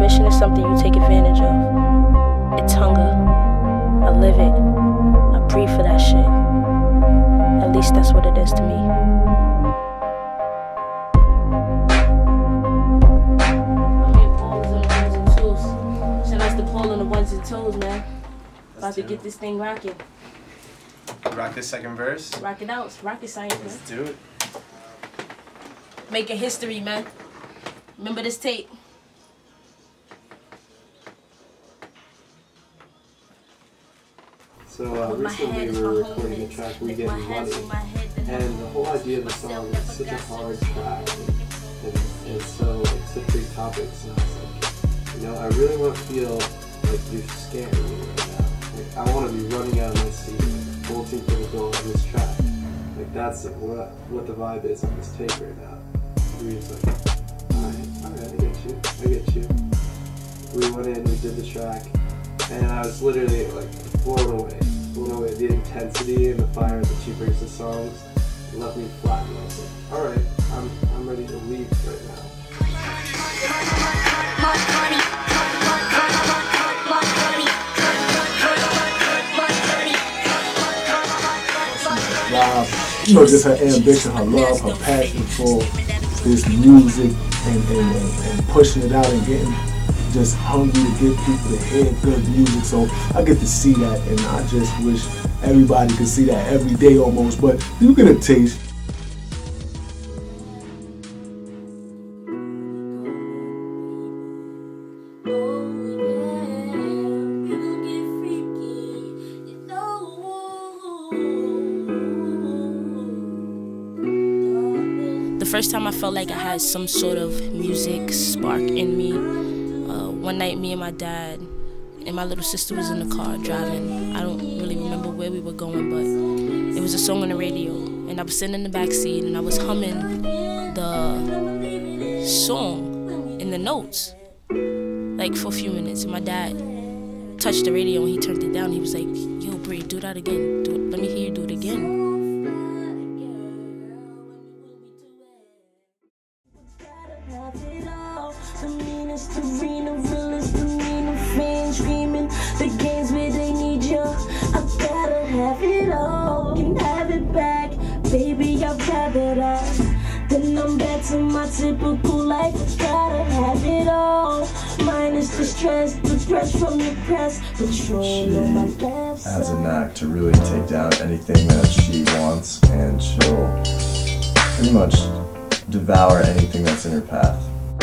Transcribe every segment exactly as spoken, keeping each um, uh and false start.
Ambition is something you take advantage of. It's hunger. I live it. I breathe for that shit. At least that's what it is to me. Shout out to Paul on the ones and twos, man. About to get this thing rocking. Rock this second verse. Rock it out. It's rocket science, man. Let's do it. Making history, man. Remember this tape. So uh, recently we were recording a track, We Getting Money, and the whole idea of the song is such a hard track, and, and so it's such big topics, and I was like, you know, I really want to feel like you're scaring me right now. Like, I want to be running out of my seat, like, bolting for the goal on this track. Like, that's like, what, what the vibe is on this tape right now. We were just like, alright, alright, I get you, I get you. We went in, we did the track, and I was literally like blown away, blown away. The intensity and the fire that she brings to songs left me flat, and I was like, alright, I'm, I'm ready to leave right now. Wow, you know, just her ambition, her love, her passion for this music and, and, and, and pushing it out and getting just hungry to get people to hear good music. So I get to see that, and I just wish everybody could see that every day almost, but you get a taste. The first time I felt like I had some sort of music spark in me, uh, one night me and my dad and my little sister was in the car driving. I don't really remember where we were going, but it was a song on the radio, and I was sitting in the back seat and I was humming the song in the notes, like for a few minutes. And my dad touched the radio and he turned it down. He was like, "Yo, Bri, do that again. Do it. Let me hear you do it again." The meanest arena, realest arena, fans dreaming. The games where they need you. I gotta have it all. Can have it back, baby. I'd rather that. Then I'm back to my typical life. Gotta have it all. Minus the stress, the press from the press. Patrol on my left side. Has a knack to really take down anything that she wants, and she'll pretty much devour anything that's in her path.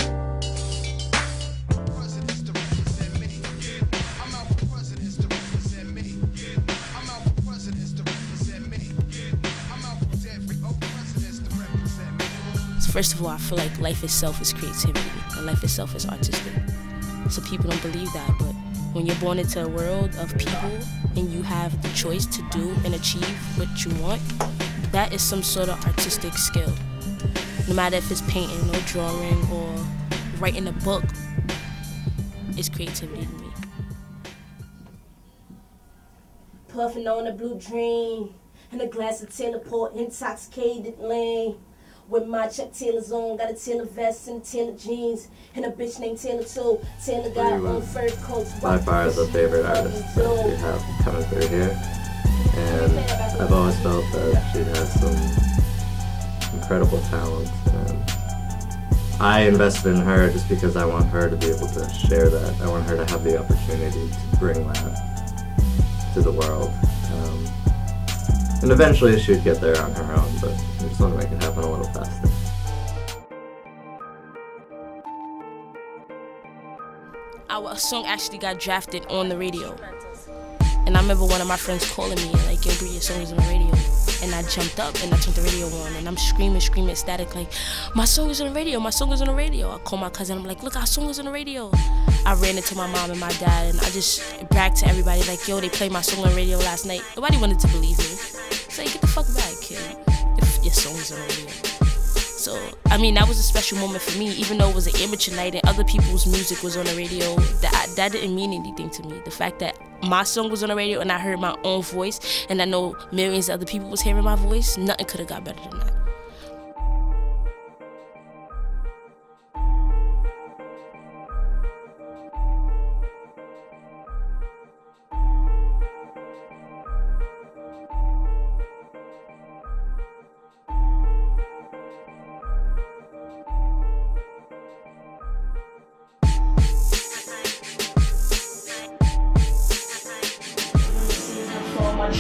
First of all, I feel like life itself is creativity, and life itself is artistic. So people don't believe that, but when you're born into a world of people and you have the choice to do and achieve what you want, that is some sort of artistic skill. No matter if it's painting or drawing or writing a book, it's creativity to me. Puffing on a blue dream and a glass of Taylor Port, intoxicated lane. With my Chuck Taylor's on, got a Taylor vest and Taylor jeans, and a bitch named Taylor too. Taylor got on fur coats. By far the favorite artist that we have coming through here, and I've always felt that she has some incredible talent, and I invested in her just because I want her to be able to share that. I want her to have the opportunity to bring that to the world. Um, And eventually she'd get there on her own, but I just want to make it happen a little faster. Our song actually got drafted on the radio. And I remember one of my friends calling me, like, "Yo, Bri, your song is on the radio." And I jumped up and I turned the radio on, and I'm screaming, screaming, ecstatic, like, "My song is on the radio, my song is on the radio." I call my cousin, I'm like, "Look, our song is on the radio." I ran into my mom and my dad, and I just bragged to everybody, like, "Yo, they played my song on the radio last night." Nobody wanted to believe me. So get the fuck back, kid, if your song is on the radio. So, I mean, that was a special moment for me, even though it was an amateur night and other people's music was on the radio. That, that didn't mean anything to me. The fact that my song was on the radio and I heard my own voice, and I know millions of other people was hearing my voice, nothing could have got better than that.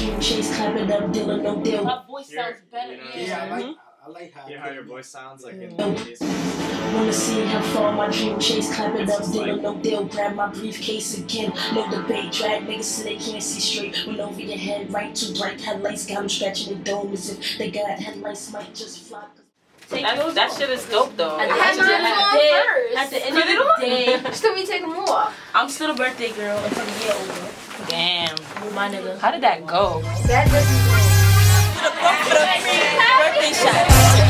dream chase, clap it up, deal or no deal. My voice sounds better. You know, Yeah. yeah, I like, I like how. you know how your voice sounds like in Wanna see how far my dream chase, clap it up, deal or no deal. Grab my briefcase again, no debate. Drag niggas so they can't see straight. Went over your head, right to bright headlights. Got them scratching the dome as if they got headlights, might just fly. That, that shit is dope though. At I the had end of mine the on day, first. at the end of the day, Still be taking more. I'm still a birthday girl until the year over. Damn. With my nigga. How did that go? That doesn't go. Birthday shot.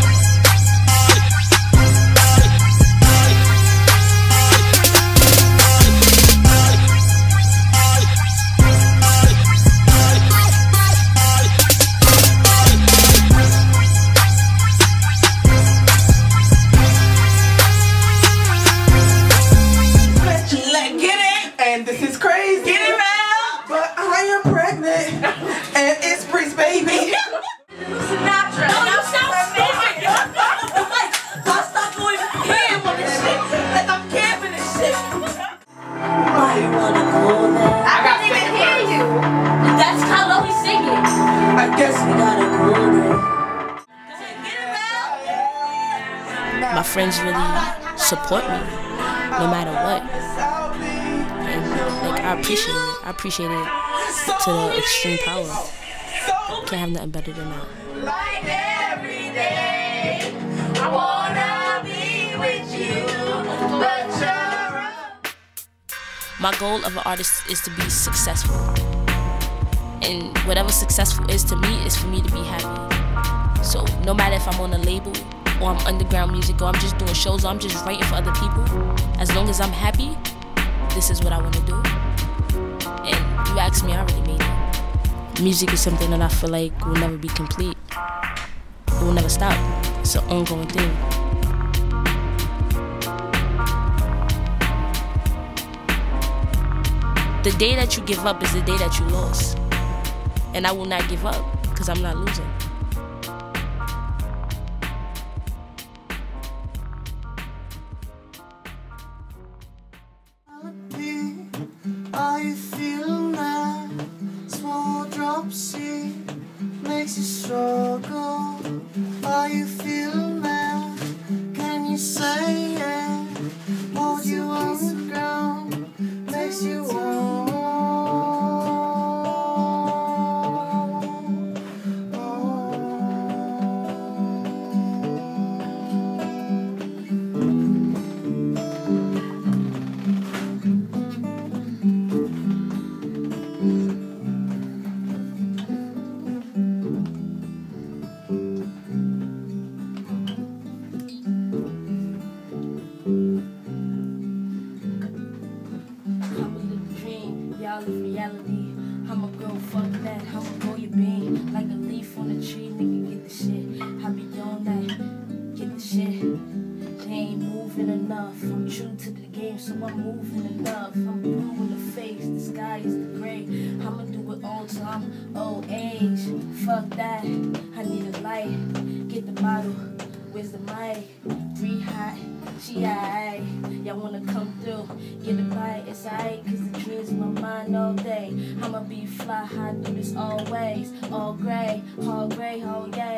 And this is crazy. Get it out! But I am pregnant. And it's Bri's baby. Sinatra. No, you sound stupid. Like, I stopped going ham on this shit. Like I'm camping this shit. Why you wanna go there? I can't even hear you. That's how low he's singing. I guess We gotta go there. My friends really support me, no matter what. Like, I appreciate it. I appreciate it to the extreme power. Can't have nothing better than that. like every day. I wanna be with you, but you're up. My goal of an artist is to be successful. And whatever successful is to me is for me to be happy. So no matter if I'm on a label or I'm underground music or I'm just doing shows or I'm just writing for other people, as long as I'm happy, this is what I want to do. And you asked me, I already made it. Music is something that I feel like will never be complete. It will never stop. It's an ongoing thing. The day that you give up is the day that you lost. And I will not give up, because I'm not losing. Are you feeling that? Small drop C makes you struggle. Are you feeling that? Can you say it? Hold you on the ground makes you warm. Reality. I'm a girl, fuck that. I'm a girl, you being like a leaf on a tree, nigga. Get the shit. I be on that. Get the shit. They ain't moving enough. I'm true to the game, so I'm moving enough. I'm blue in the face, the sky is the gray. I'ma do it all till I'm old age. Fuck that. I need a light. Get the bottle. Where's the mic? Bree hot. She aight. Y'all wanna come through, get a bite, it's aight, cause the dreams in my mind all day. I'ma be fly high, do this always, all gray, all gray, all yay.